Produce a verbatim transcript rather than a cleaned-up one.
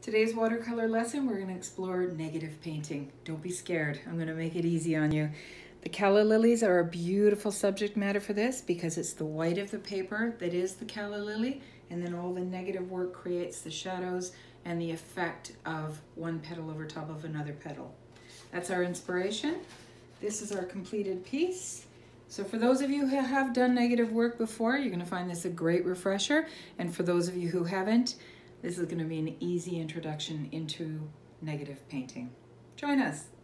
Today's watercolor lesson, we're going to explore negative painting. Don't be scared. I'm going to make it easy on you. The Calla Lilies are a beautiful subject matter for this because it's the white of the paper that is the Calla Lily, and then all the negative work creates the shadows and the effect of one petal over top of another petal. That's our inspiration. This is our completed piece. So for those of you who have done negative work before, you're going to find this a great refresher. And for those of you who haven't, this is going to be an easy introduction into negative painting. Join us.